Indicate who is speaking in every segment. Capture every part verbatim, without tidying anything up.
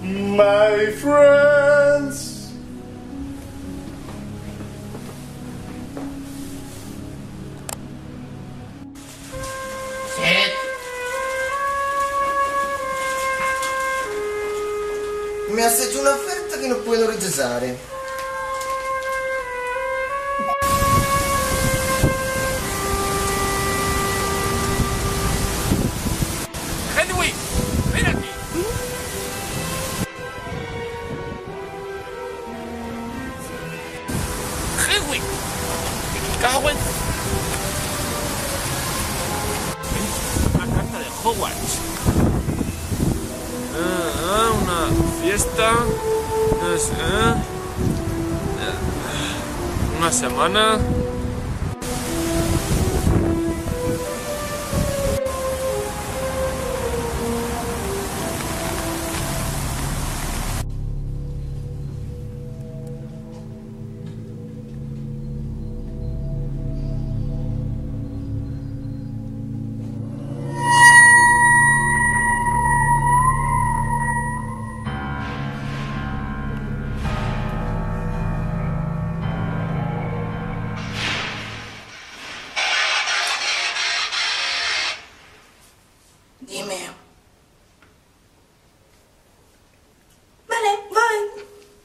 Speaker 1: My friends.
Speaker 2: Mi has hecho una oferta que no puedo rechazar.
Speaker 3: Henry, ven aquí. Henry, me cago en... Una carta de Hogwarts. Ah, una fiesta. Es, eh, una semana.
Speaker 4: Dime. Vale, voy.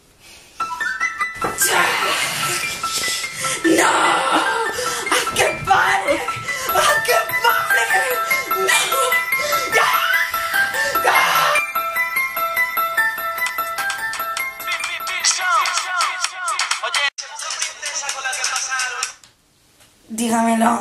Speaker 4: ¡No! ¡Haz que pare! ¡Haz que pare! ¡No! ¡Ya! ¡Ya! Dígamelo.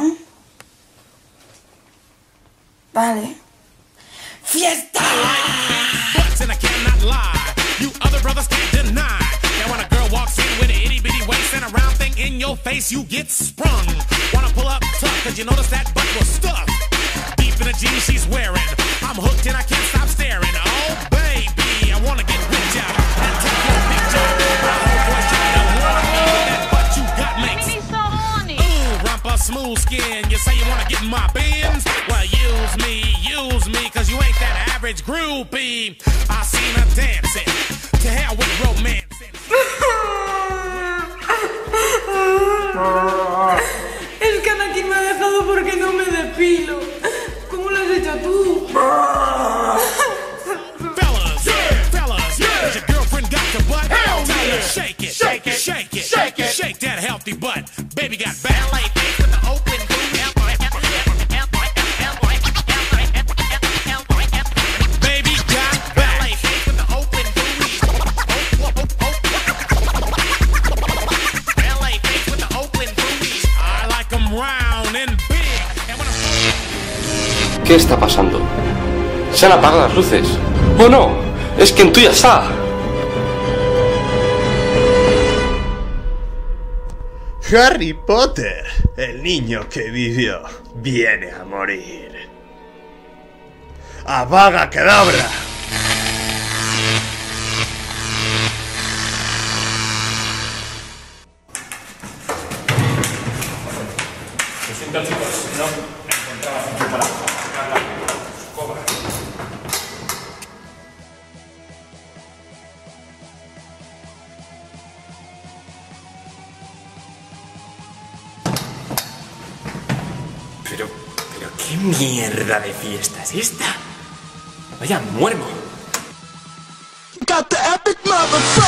Speaker 4: Vale. Fiesta!
Speaker 3: And I cannot lie. You other brothers can't deny. Now when a girl walks in with an itty bitty waist and a round thing in your face, you get sprung. Wanna pull up tough, cause you notice that butt was stuffed deep in the jeans she's wearing. I'm hooked and I can't stop staring. Oh baby, I wanna get rich out and take your picture. My homeboy trying to warn me that butt you got makes me so horny. Ooh, rumpa smooth skin. You say you wanna get in my bins? Well, use me, use me, cause you ain't that average groupie. I seen her dancing. To hell with romance.
Speaker 4: Es que Anakin me ha dejado porque no me depilo. ¿Cómo lo has hecho tú?
Speaker 3: Fellas, yeah, fellas, yeah. Has your girlfriend got the butt? Hell Tell yeah. her shake it, shake it, shake it, shake it, shake that healthy butt. Baby got ballet feet with the open boot. Baby got ballet feet with the open booty. Ballet feet with the open booty. I like them round and big. And when I'm...
Speaker 5: ¿Qué está pasando? ¿Se han apagado las luces? ¡Oh no! ¡Es que en tuya está!
Speaker 1: Harry Potter, el niño que vivió, viene a morir. ¡Abaga cadabra!
Speaker 3: Lo siento, chicos, no me encontraba sitio para sacar la escoba. Pero, pero qué mierda de fiesta es esta. Vaya muermo.
Speaker 6: Got the epic motherfucker.